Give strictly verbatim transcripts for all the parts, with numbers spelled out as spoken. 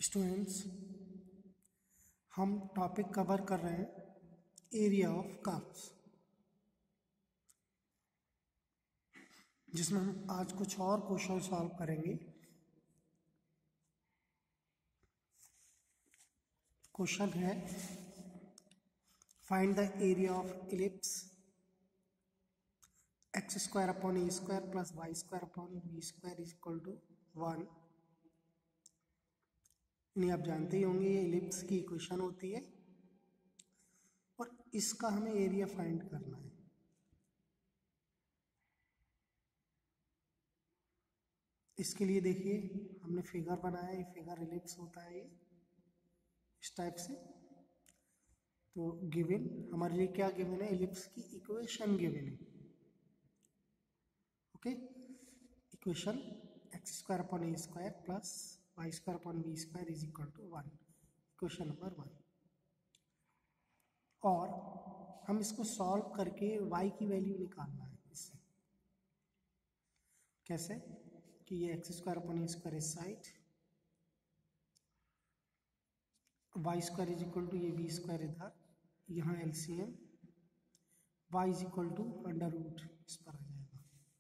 Students, हम topic cover कर रहे हैं एरिया ऑफ कर्व्स, जिसमें हम आज कुछ और क्वेश्चन सॉल्व करेंगे। क्वेश्चन है find the area of ellipse x square upon a square plus y square upon b square is equal to one. नहीं, आप जानते ही होंगे ये इलिप्स की इक्वेशन होती है और इसका हमें एरिया फाइंड करना है। इसके लिए देखिए हमने फिगर बनाया है, ये फिगर इलिप्स होता है ये इस टाइप से। तो गिवन हमारे लिए क्या गिवन है, इलिप्स की इक्वेशन गिवन है। Okay, equation x square upon a square plus y square upon b square is equal to one, equation number one. और हम इसको सॉल्व करके y की वैल्यू निकालना है इससे। कैसे कि ये x square upon a square इस side, y square is equal to ये बी स्क्वायर इधर, यहाँ LCM y is equal to under root इस पर आ जाएगा।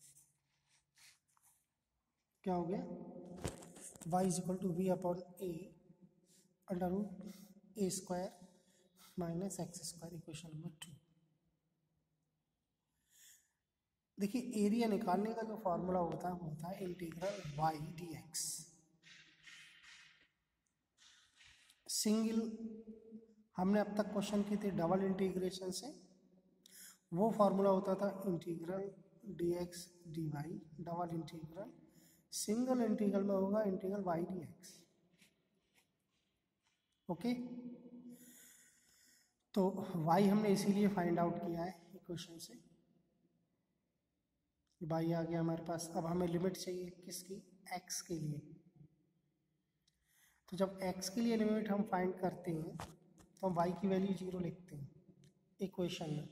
क्या हो गया, y is equal to b upon a under root a square minus x square, equation number two. देखिए एरिया निकालने का जो फॉर्मूला होता है वो होता है इंटीग्रल y dx। सिंगल हमने अब तक क्वेश्चन की थी डबल इंटीग्रेशन से, वो फॉर्मूला होता था integral dx dy, double integral. Single integral में होगा इंटीग्रल y dx। ओके, तो y हमने इसीलिए फाइंड आउट किया है इक्वेशन से, y आ गया हमारे पास। अब हमें लिमिट चाहिए किसकी, x के लिए। तो जब x के लिए लिमिट हम फाइंड करते हैं तो हम y की वैल्यू जीरो लिखते हैं इक्वेशन में।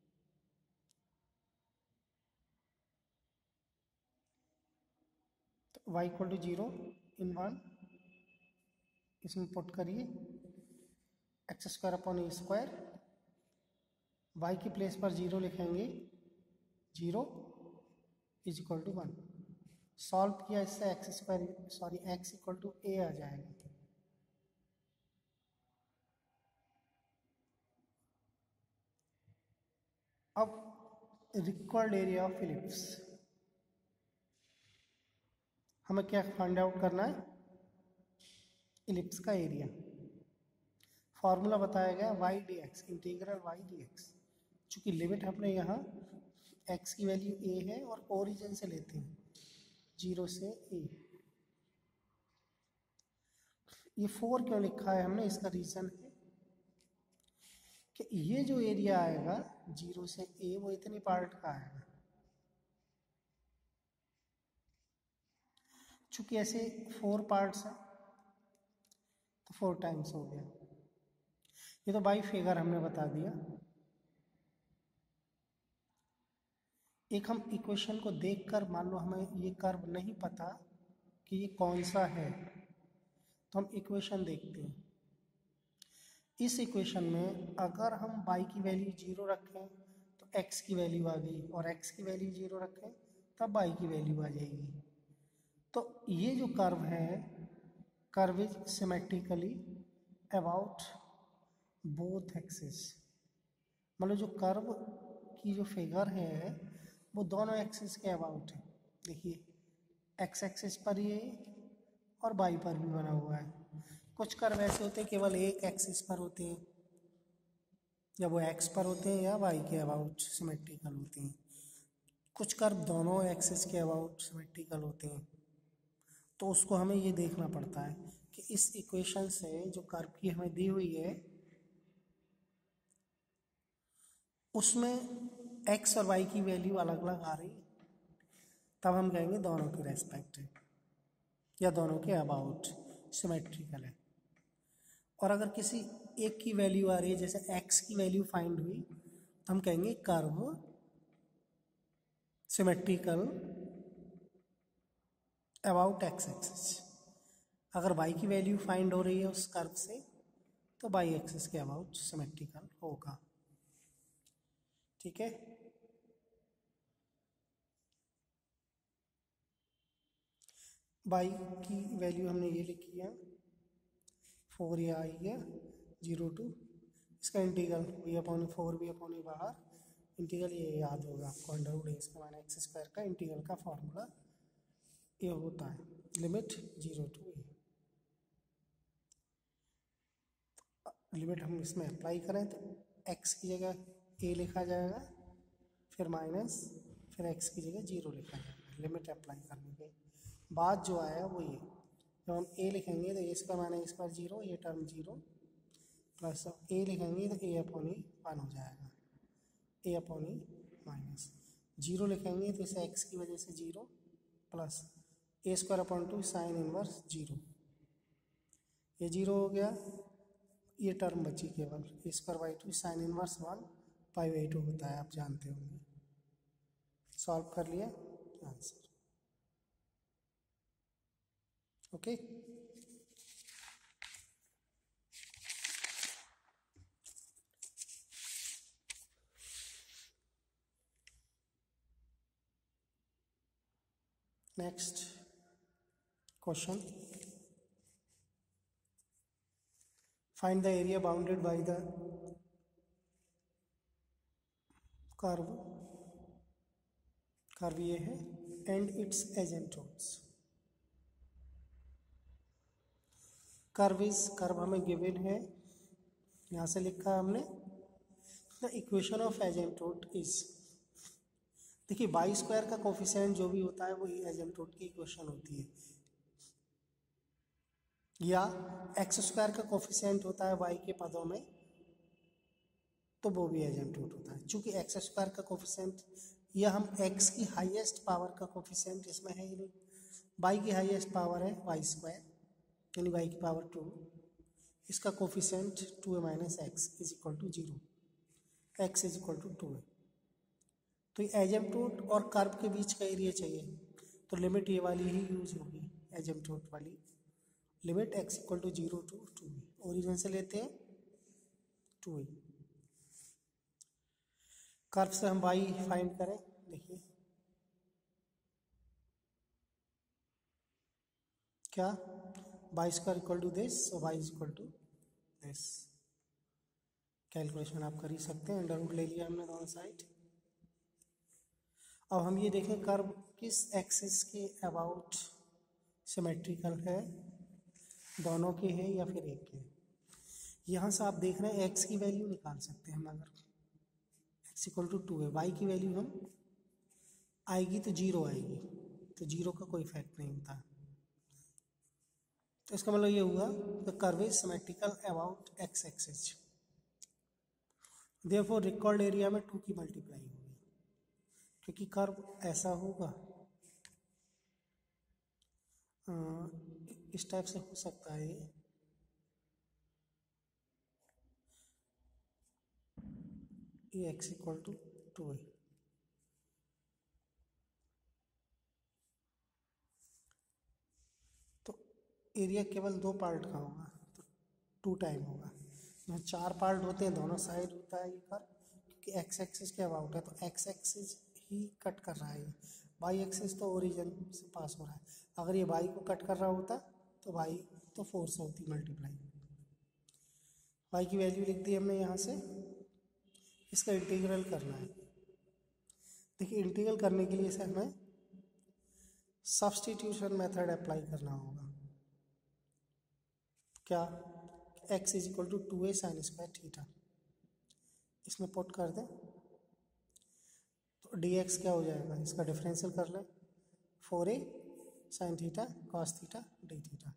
तो y equal to zero in one, इसमें पुट करिए x square upon a square, y की प्लेस पर जीरो लिखेंगे, zero is equal to one. Solve किया इससे x square sorry x equal to a आ जाएगा। अब रिक्वायर्ड एरिया ऑफ इलिप्स हमें क्या फाइंड आउट करना है, इलिप्स का एरिया। फॉर्मूला बताया गया y d x, integral y d x. चूंकि लिमिट हमने यहाँ x की वैल्यू a है और ओरिजिन से लेते हैं जीरो से a। ये फोर क्यों लिखा है हमने, इसका रीजन है कि ये जो एरिया आएगा जीरो से a वो इतनी पार्ट का आएगा। चूंकि ऐसे फोर पार्ट्स हैं तो फोर टाइम्स हो गया। ये तो बाई फिगर हमने बता दिया। एक हम इक्वेशन को देखकर, मान लो हमें ये कर्व नहीं पता कि ये कौन सा है, तो हम इक्वेशन देखते हैं। इस इक्वेशन में अगर हम y की वैल्यू जीरो रखें तो x की वैल्यू आ गई, और x की वैल्यू जीरो रखें तब y की वैल्यू आ जाएगी। तो ये जो कर्व है, curve is symmetrically about both axis. मतलब जो कर्व की जो फिगर है वो दोनों एक्सिस के अबाउट है। देखिए एक्स एक्सिस पर ये और बाई पर भी बना हुआ है। कुछ कर्व ऐसे होते हैं केवल एक एक्सिस पर होते हैं, या वो एक्स पर होते हैं या वाई के अबाउट सिमेट्रिकल होते हैं। कुछ कर्व दोनों एक्सिस के अबाउट सिमेट्रिकल होते हैं। तो उसको हमें ये देखना पड़ता है कि इस इक्वेशन से जो कर्व की हमें दी हुई है उसमें x और y की वैल्यू अलग अलग आ रही है, तब हम कहेंगे दोनों के रेस्पेक्ट है या दोनों के अबाउट सिमेट्रिकल है। और अगर किसी एक की वैल्यू आ रही है, जैसे x की वैल्यू फाइंड हुई, तो हम कहेंगे curve symmetrical about x axis. अगर y की वैल्यू फाइंड हो रही है उस कर्व से तो y एक्सिस के अबाउट सिमेट्रिकल होगा। ठीक है, y की वैल्यू हमने ये लिखी है फोर, ये आई है जीरो टू, इसका integral b upon four b upon a बाहर, इंटीग्रल ये याद होगा आपको, under root a square minus x square का इंटीग्रल का फॉर्मूला ये होता है, limit zero to a. Limit हम इसमें अप्लाई करें तो x की जगह a लिखा जाएगा, फिर माइनस, फिर x की जगह जीरो लिखा जाएगा। लिमिट अप्लाई करने के बाद जो आया वो ये, जब हम a लिखेंगे तो a square minus a square zero, ये टर्म जीरो, प्लस a लिखेंगे तो a अपॉन ए वन हो जाएगा, a upon a minus zero लिखेंगे तो इसे x की वजह से zero, plus a square upon two sine inverse zero, ये जीरो हो गया, ये टर्म बची केवल a square by two sine inverse one pi by two होता है, आप जानते होंगे। सॉल्व कर लिया answer. Okay, next question, find the area bounded by the curve, curve ये है, and its asymptotes. Curve is, curve हमें गिवन है, यहाँ से लिखा है हमने, the equation of asymptote is, देखिए वाई स्क्वायर का कोफिशिएंट जो भी होता है वो एजेंटोड की इक्वेशन होती है, या एक्स स्क्वायर का कोफिशिएंट होता है वाई के पदों में तो वो भी एजेंटोड होता है। चूंकि एक्स स्क्वायर का कोफिशिएंट, या हम एक्स की हाईएस्ट पावर का कोफिशिएंट जिसमें है ही नहीं, वाई की हाईएस्ट पावर है वाई स्क्वायर यानी वाई की पावर टू, इसका coefficient two a minus x is equal to zero, x is equal to two a. तो ये एजेंटोड और कर्व के बीच का एरिया चाहिए तो लिमिट ये वाली ही यूज होगी, एजेंटोड वाली, limit x equal to zero to two a, origin से लेते हैं टू ए। कर्व से हम वाई फाइंड करें, देखिए क्या, y square equal to this, y is equal to this, calculation आप कर ही सकते हैं, अंडर रूट ले लिया हमने दोनों साइड। अब हम ये देखें कर्व किस एक्सिस के अबाउट सिमेट्रिकल है, दोनों के हैं या फिर एक के। यहाँ से आप देख रहे हैं एक्स की वैल्यू निकाल सकते हैं हम, अगर एक्स इक्वल टू टू है, वाई की वैल्यू हम आएगी तो जीरो आएगी, तो जीरो का कोई इफेक्ट नहीं होता। तो इसका मतलब ये हुआ the curve is symmetrical about x axis, therefore required area में टू की मल्टीप्लाई होगी, क्योंकि कर्व ऐसा होगा, इस टाइप से हो सकता है, ये एक्स इक्वल टू टू है, तो एरिया केवल दो पार्ट का होगा तो टू टाइम होगा। यहाँ चार पार्ट होते हैं, दोनों साइड होता है ये कर्व, क्योंकि एक्स एक्सिस के अबाउट है तो एक्स एक्सिस ही कट कर रहा है, वाई एक्सिस तो ओरिजिन से पास हो रहा है। अगर ये वाई को कट कर रहा होता तो वाई तो फोर से होती मल्टीप्लाई, वाई की वैल्यू लिख दी हमने यहाँ से, इसका इंटीग्रल करना है। देखिए इंटीग्रल करने के लिए इसे हमें सब्स्टिट्यूशन मेथड अप्लाई करना होगा। क्या, x is equal to two a sine square theta, इसमें पुट कर दें तो dx क्या हो जाएगा, इसका डिफरेंशियल कर लें, four a sine theta cos theta d theta.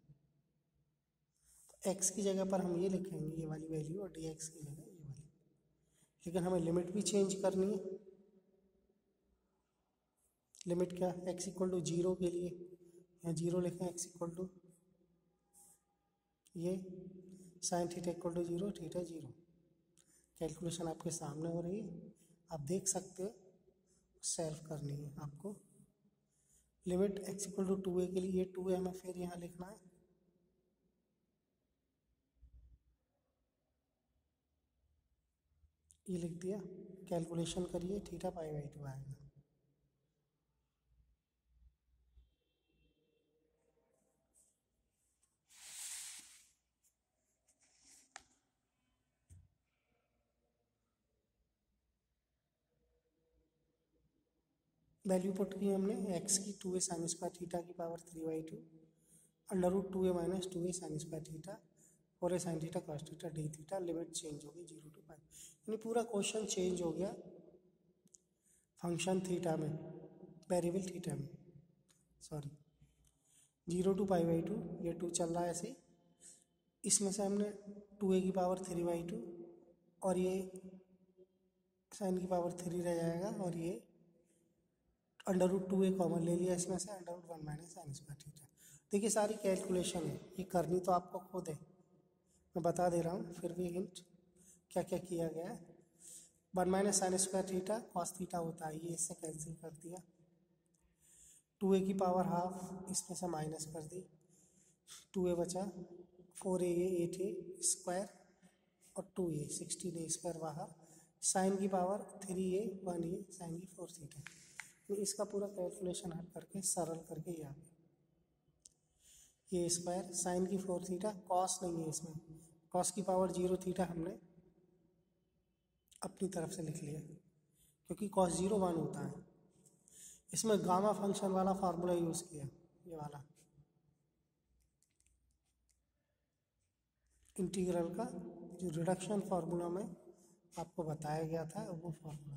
तो x की जगह पर हम ये लिखेंगे ये वाली वैल्यू, और dx की जगह ये वाली, लेकिन हमें लिमिट भी चेंज करनी है। लिमिट क्या, x इक्वल टू जीरो के लिए यहाँ जीरो लिखें, x इक्वल टू ये sine theta equal to zero, theta zero. Calculation आपके सामने हो रही है, आप देख सकते हो, सेल्फ करनी है आपको। Limit x equal to two a के लिए ये टू ए हमें फिर यहाँ लिखना है, ये लिख दिया, कैलकुलेशन करिए, थीटा पाई बाई टू आएगा। वैल्यू पुट की हमने एक्स की two a sine square theta की power three by two under root two a minus two a sine square theta four a sine theta cos theta d theta, limit change होगी zero to five, यानी पूरा question change हो गया function theta में, variable theta में, sorry zero to pi by two, ये two चल रहा है ऐसे ही। इसमें से हमने टू ए की पावर थ्री बाई टू और ये साइन की पावर थ्री रह जाएगा और ये under root two a common ले लिया इसमें से, under root one minus sine square theta. देखिए सारी कैलकुलेशन है, ये करनी तो आपको खुद है, मैं बता दे रहा हूँ फिर भी हिंट क्या क्या किया गया है। One minus sine square theta cos theta होता है, ये इससे कैंसिल कर दिया। टू ए की पावर हाफ इसमें से माइनस कर दी, टू ए बचा, four a eight a square और two a sixteen a square बाहर, साइन की power three a one a sine की फोर थीटा। इसका पूरा कैलकुलेशन हट करके सरल करके ये आ गया, ये स्क्वायर साइन की फोर थीटा, कॉस नहीं है इसमें, कॉस की पावर जीरो थीटा हमने अपनी तरफ से लिख लिया क्योंकि कॉस जीरो वन होता है। इसमें गामा फंक्शन वाला फार्मूला यूज़ किया, ये वाला इंटीग्रल का जो रिडक्शन फार्मूला में आपको बताया गया था वो फार्मूला।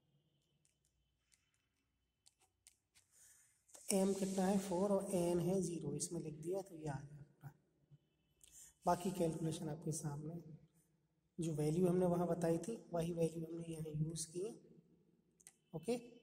एम कितना है फोर और एन है ज़ीरो, इसमें लिख दिया तो ये आ जाएगा। बाकी कैलकुलेशन आपके सामने, जो वैल्यू हमने वहाँ बताई थी वही वैल्यू हमने यहाँ यूज़ की। ओके।